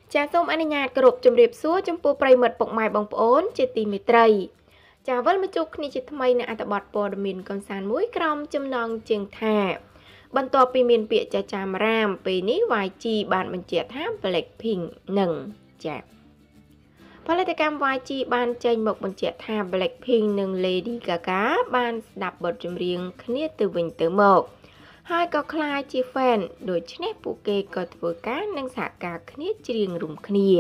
ចាសូមអនុញ្ញាតគោរពជម្រាបសួរចំពោះប្រិយមិត្តពុកម៉ែបងប្អូនជាទីមេត្រីចាវិលមកជួបគ្នាជាថ្មីនៅអត្ថបទព័ត៌មានកំសាន្តមួយក្រោមចំណងជើងថាបន្ទាប់ពីមានពាក្យចាចាមរាមពេលនេះ YG បានបញ្ជាក់ថា Blackpink នឹងចាផលិតកម្ម YG បានចេញមកបញ្ជាក់ថា Blackpink និង Lady Gaga បានស្ដាប់បទចម្រៀងគ្នាទៅវិញទៅមកហើយក៏คล้ายជា fan ដូច្នេះពួកគេក៏ធ្វើការនិងសហការគ្នាច្រៀងរួមគ្នា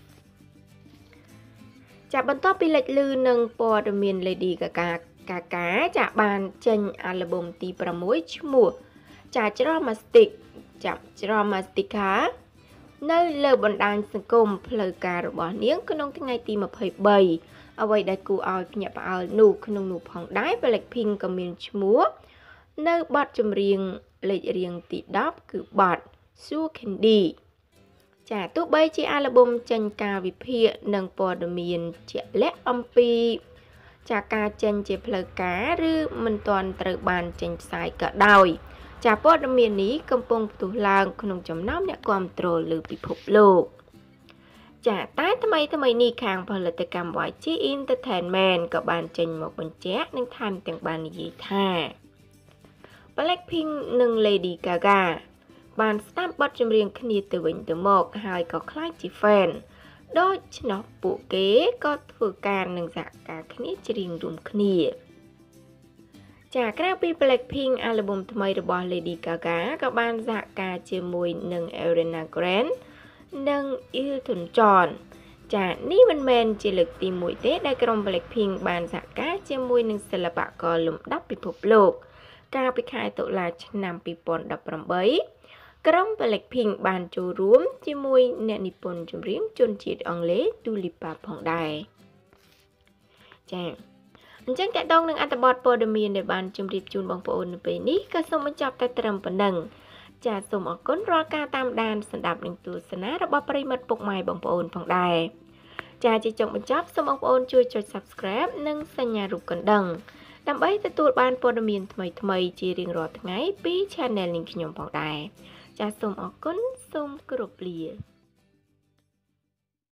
ចាបន្ទាប់ពីលេចលឺនឹងព័ត៌មាន Lady Gaga ចាបានចេញអាល់ប៊ុមទី6ឈ្មោះចាច្រម៉ាស្ទិកចាច្រម៉ាស្ទិកានៅលើបណ្ដាញសង្គមផ្លូវការរបស់នាងក្នុងថ្ងៃទី23អ្វីដែលគួរឲ្យភ្ញាក់ផ្អើលនោះក្នុងនោះផងដែរ Blackpink ក៏មានឈ្មោះនៅបទចម្រៀងលេខរៀងទី10គឺបទ So Candy ចាទោះបីជាអាល់ប៊ុមចេញការវិភាគនិងព័ត៌មានជាក់លាក់អំពីចាការចេញជាផ្លូវការឬមិនទាន់ត្រូវបានចេញផ្សាយក៏ដោយចាព័ត៌មាននេះកំពុងផ្ទុះឡើងក្នុងចំណោមអ្នកគាំទ្រលើពិភពលោកចាតែថ្មីនេះខាងផលិតកម្ម YG Entertainment ក៏បានចេញមកបញ្ជាក់និងថែមទាំងបាននិយាយថា Blackpink និង Lady Gaga បានស្ដាប់បទចម្រៀងគ្នាទៅវិញទៅមកហើយក៏ខ្លាចជា fan ដូច្នោះពួកគេក៏ធ្វើការនឹងសហការគ្នាច្រៀងរួមគ្នាចាក្រៅពី Blackpink អាល់ប៊ុមថ្មីរបស់ Lady Gaga ក៏បានសហការជាមួយនឹង Ariana Grande និង Elton John ចានេះមិនមែនជាលើកទី1ទេដែលក្រុម Blackpink បានសហការជាមួយនឹងសិល្បករលំដាប់ពិភពលោកកាលពីខែតុលាឆ្នាំ2018ក្រុម Blackpink បានចូលរួមជាមួយអ្នកនិពន្ធចម្រៀងជនជាតិអង់គ្លេស Dua Lipa ផងដែរចាអញ្ចឹងតកតងនឹងអត្ថបទព័ត៌មានដែលបានជម្រាបជូនបងប្អូននៅពេលនេះក៏សូមបញ្ចប់តែត្រឹមប៉ុណ្ណឹងចាសូមអរគុណរាល់ការតាមដានស្ដាប់និងទស្សនារបស់ប្រិយមិត្តពុកម៉ែបងប្អូនផងដែរចាជាចុងបញ្ចប់សូមបងប្អូនជួយចុច Subscribe និងសញ្ញារូបកណ្ដឹងដើម្បីទទួលបានព័ត៌មានថ្មីជារៀងរាល់ថ្ងៃពី Channel នេះខ្ញុំផងដែរចាសូមអរគុណសូមគោរពលា